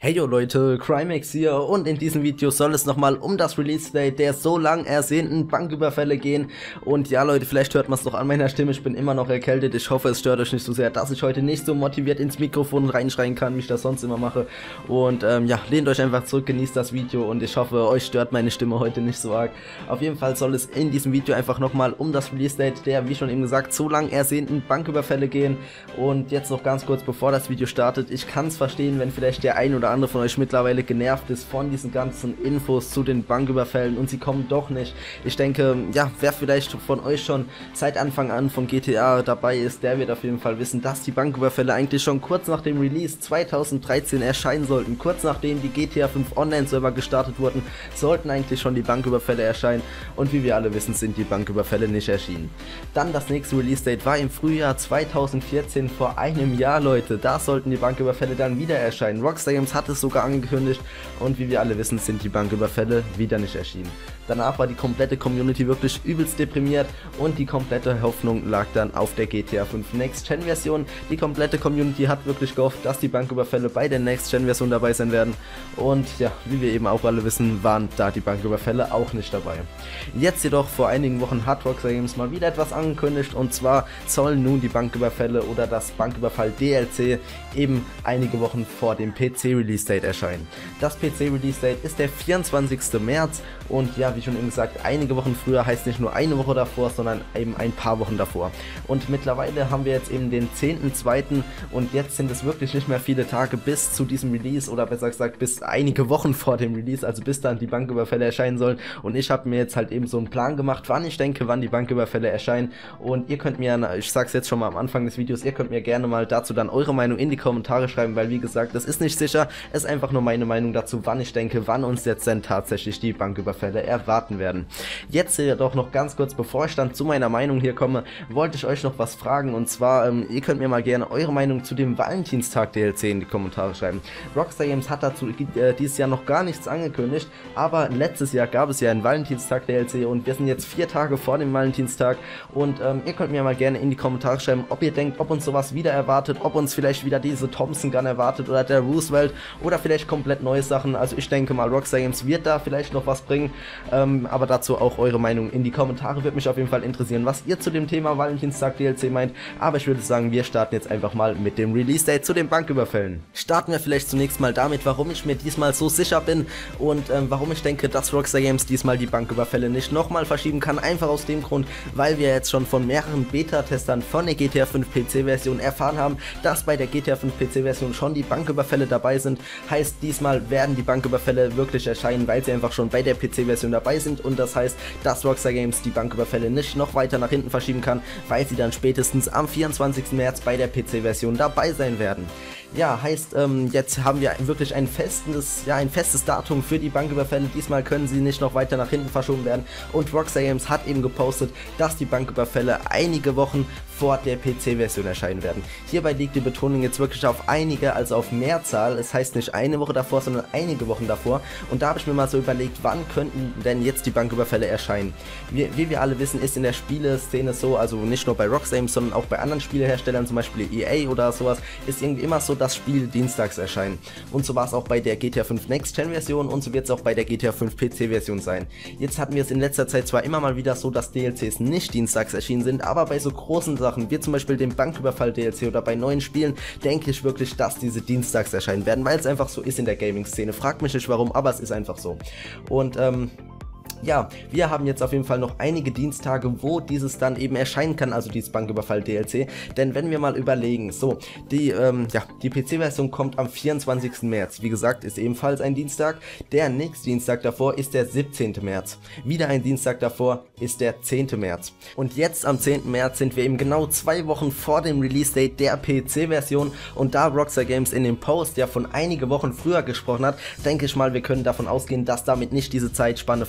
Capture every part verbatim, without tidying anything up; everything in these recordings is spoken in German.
Hey yo Leute, Crimex hier und in diesem Video soll es nochmal um das Release-Date der so lang ersehnten Banküberfälle gehen. Und ja Leute, vielleicht hört man es doch an meiner Stimme, ich bin immer noch erkältet. Ich hoffe, es stört euch nicht so sehr, dass ich heute nicht so motiviert ins Mikrofon reinschreien kann, wie ich das sonst immer mache. Und ähm, ja, lehnt euch einfach zurück, genießt das Video und ich hoffe, euch stört meine Stimme heute nicht so arg. Auf jeden Fall soll es in diesem Video einfach nochmal um das Release-Date der, wie schon eben gesagt, so lang ersehnten Banküberfälle gehen. Und jetzt noch ganz kurz, bevor das Video startet, ich kann es verstehen, wenn vielleicht der ein oder andere von euch mittlerweile genervt ist von diesen ganzen Infos zu den Banküberfällen und sie kommen doch nicht. Ich denke, ja, wer vielleicht von euch schon seit Anfang an von G T A dabei ist, der wird auf jeden Fall wissen, dass die Banküberfälle eigentlich schon kurz nach dem Release zweitausenddreizehn erscheinen sollten. Kurz nachdem die G T A fünf Online-Server gestartet wurden, sollten eigentlich schon die Banküberfälle erscheinen und wie wir alle wissen, sind die Banküberfälle nicht erschienen. Dann das nächste Release-Date war im Frühjahr zweitausendvierzehn, vor einem Jahr, Leute. Da sollten die Banküberfälle dann wieder erscheinen. Rockstar Games hat es sogar angekündigt und wie wir alle wissen, sind die Banküberfälle wieder nicht erschienen. Danach war die komplette Community wirklich übelst deprimiert und die komplette Hoffnung lag dann auf der G T A fünf Next-Gen Version. Die komplette Community hat wirklich gehofft, dass die Banküberfälle bei der Next-Gen Version dabei sein werden und ja, wie wir eben auch alle wissen, waren da die Banküberfälle auch nicht dabei. Jetzt jedoch, vor einigen Wochen hat Rockstar Games mal wieder etwas angekündigt und zwar sollen nun die Banküberfälle oder das Banküberfall D L C eben einige Wochen vor dem P C-Release-Date erscheinen. Das P C-Release-Date ist der vierundzwanzigste März und ja, wie schon eben gesagt, einige Wochen früher heißt nicht nur eine Woche davor, sondern eben ein paar Wochen davor. Und mittlerweile haben wir jetzt eben den zehnten zweiten und jetzt sind es wirklich nicht mehr viele Tage bis zu diesem Release oder besser gesagt bis einige Wochen vor dem Release, also bis dann die Banküberfälle erscheinen sollen. Und ich habe mir jetzt halt eben so einen Plan gemacht, wann ich denke, wann die Banküberfälle erscheinen. Und ihr könnt mir, ich sag's jetzt schon mal am Anfang des Videos, ihr könnt mir gerne mal dazu dann eure Meinung in die Kommentare schreiben, weil wie gesagt, das ist nicht sicher, es ist einfach nur meine Meinung dazu, wann ich denke, wann uns jetzt denn tatsächlich die Banküberfälle erwarten werden. Jetzt jedoch noch ganz kurz, bevor ich dann zu meiner Meinung hier komme, wollte ich euch noch was fragen und zwar, ähm, ihr könnt mir mal gerne eure Meinung zu dem Valentinstag D L C in die Kommentare schreiben. Rockstar Games hat dazu äh, dieses Jahr noch gar nichts angekündigt, aber letztes Jahr gab es ja einen Valentinstag D L C und wir sind jetzt vier Tage vor dem Valentinstag und ähm, ihr könnt mir mal gerne in die Kommentare schreiben, ob ihr denkt, ob uns sowas wieder erwartet, ob uns vielleicht wieder diese Thompson Gun erwartet oder der Roosevelt oder vielleicht komplett neue Sachen. Also ich denke mal, Rockstar Games wird da vielleicht noch was bringen, ähm, aber dazu auch eure Meinung in die Kommentare, würde mich auf jeden Fall interessieren, was ihr zu dem Thema Valentinstag D L C meint, aber ich würde sagen, wir starten jetzt einfach mal mit dem Release-Date zu den Banküberfällen. Starten wir vielleicht zunächst mal damit, warum ich mir diesmal so sicher bin und ähm, warum ich denke, dass Rockstar Games diesmal die Banküberfälle nicht nochmal verschieben kann, einfach aus dem Grund, weil wir jetzt schon von mehreren Beta-Testern von der G T A fünf P C-Version erfahren haben, dass bei der G T A fünf P C-Version schon die Banküberfälle dabei sind, heißt diesmal werden die Banküberfälle wirklich erscheinen, weil sie einfach schon bei der P C-Version dabei sind und das heißt, dass Rockstar Games die Banküberfälle nicht noch weiter nach hinten verschieben kann, weil sie dann spätestens am vierundzwanzigsten März bei der P C-Version dabei sein werden. Ja, heißt, ähm, jetzt haben wir wirklich ein festes, ja, ein festes Datum für die Banküberfälle. Diesmal können sie nicht noch weiter nach hinten verschoben werden. Und Rockstar Games hat eben gepostet, dass die Banküberfälle einige Wochen vor der P C-Version erscheinen werden. Hierbei liegt die Betonung jetzt wirklich auf einige, also auf Mehrzahl. Es heißt nicht eine Woche davor, sondern einige Wochen davor. Und da habe ich mir mal so überlegt, wann könnten denn jetzt die Banküberfälle erscheinen? Wie, wie wir alle wissen, ist in der Spieleszene so, also nicht nur bei Rockstar Games, sondern auch bei anderen Spieleherstellern, zum Beispiel E A oder sowas, ist irgendwie immer so, das Spiel dienstags erscheinen. Und so war es auch bei der G T A fünf Next-Gen Version und so wird es auch bei der G T A fünf P C-Version sein. Jetzt hatten wir es in letzter Zeit zwar immer mal wieder so, dass D L Cs nicht dienstags erschienen sind, aber bei so großen Sachen, wie zum Beispiel dem Banküberfall D L C oder bei neuen Spielen, denke ich wirklich, dass diese dienstags erscheinen werden, weil es einfach so ist in der Gaming-Szene. Fragt mich nicht warum, aber es ist einfach so. Und ähm... ja, wir haben jetzt auf jeden Fall noch einige Dienstage, wo dieses dann eben erscheinen kann, also dieses Banküberfall D L C, denn wenn wir mal überlegen, so, die, ähm, ja, die P C-Version kommt am vierundzwanzigsten März, wie gesagt, ist ebenfalls ein Dienstag, der nächste Dienstag davor ist der siebzehnte März, wieder ein Dienstag davor ist der zehnte März und jetzt am zehnten März sind wir eben genau zwei Wochen vor dem Release-Date der P C-Version und da Rockstar Games in dem Post ja von einige Wochen früher gesprochen hat, denke ich mal, wir können davon ausgehen, dass damit nicht diese Zeitspanne von zwei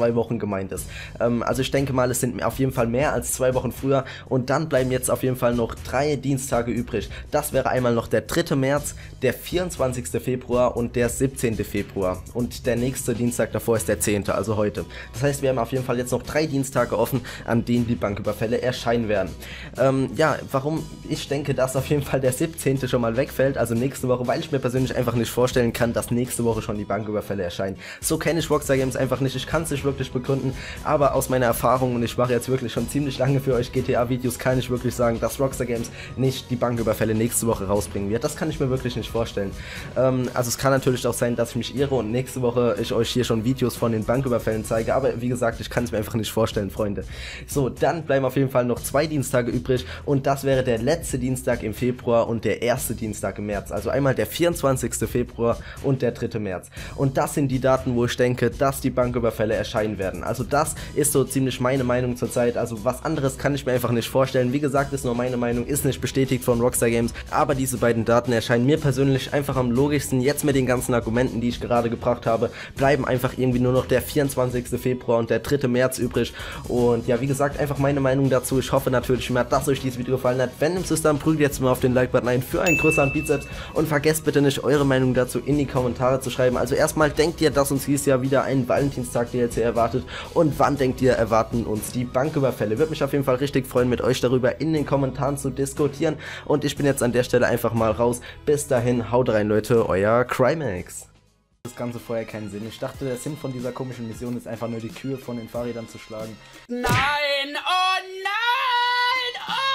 zwei Wochen gemeint ist. Ähm, also ich denke mal, es sind auf jeden Fall mehr als zwei Wochen früher und dann bleiben jetzt auf jeden Fall noch drei Dienstage übrig. Das wäre einmal noch der dritte März, der vierundzwanzigste Februar und der siebzehnte Februar und der nächste Dienstag davor ist der zehnte, also heute. Das heißt, wir haben auf jeden Fall jetzt noch drei Dienstage offen, an denen die Banküberfälle erscheinen werden. Ähm, ja, warum ich denke, dass auf jeden Fall der siebzehnte schon mal wegfällt, also nächste Woche, weil ich mir persönlich einfach nicht vorstellen kann, dass nächste Woche schon die Banküberfälle erscheinen. So kenne ich Rockstar Games einfach nicht, ich kann es nicht wirklich begründen, aber aus meiner Erfahrung, und ich mache jetzt wirklich schon ziemlich lange für euch G T A-Videos, kann ich wirklich sagen, dass Rockstar Games nicht die Banküberfälle nächste Woche rausbringen wird. Das kann ich mir wirklich nicht vorstellen. Ähm, also es kann natürlich auch sein, dass ich mich irre und nächste Woche ich euch hier schon Videos von den Banküberfällen zeige, aber wie gesagt, ich kann es mir einfach nicht vorstellen, Freunde. So, dann bleiben auf jeden Fall noch zwei Dienstage übrig und das wäre der letzte Dienstag im Februar und der erste Dienstag im März. Also einmal der vierundzwanzigste Februar und der dritte März. Und das sind die Daten, wo ich denke, dass die Banküberfälle erscheinen werden. Also das ist so ziemlich meine Meinung zurzeit. Also was anderes kann ich mir einfach nicht vorstellen. Wie gesagt, ist nur meine Meinung, ist nicht bestätigt von Rockstar Games, aber diese beiden Daten erscheinen mir persönlich einfach am logischsten. Jetzt mit den ganzen Argumenten, die ich gerade gebracht habe, bleiben einfach irgendwie nur noch der vierundzwanzigste Februar und der dritte März übrig. Und ja, wie gesagt, einfach meine Meinung dazu. Ich hoffe natürlich immer, dass euch dieses Video gefallen hat. Wenn es ist, dann prügelt jetzt mal auf den Like-Button ein für einen größeren Bizeps und vergesst bitte nicht, eure Meinung dazu in die Kommentare zu schreiben. Also erstmal, denkt ihr, dass uns dieses Jahr wieder ein Valentinstag D L C erwartet und wann denkt ihr, erwarten uns die Banküberfälle? Würde mich auf jeden Fall richtig freuen, mit euch darüber in den Kommentaren zu diskutieren und ich bin jetzt an der Stelle einfach mal raus. Bis dahin, haut rein Leute, euer Crimex. Das Ganze vorher keinen Sinn. Ich dachte, der Sinn von dieser komischen Mission ist einfach nur die Kühe von den Fahrrädern zu schlagen. Nein! Oh nein!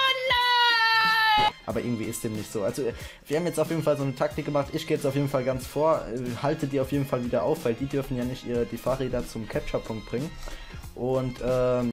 Oh nein! Aber irgendwie ist dem nicht so. Also wir haben jetzt auf jeden Fall so eine Taktik gemacht. Ich gehe jetzt auf jeden Fall ganz vor. Halte die auf jeden Fall wieder auf, weil die dürfen ja nicht ihre, die Fahrräder zum Capture-Punkt bringen. Und ähm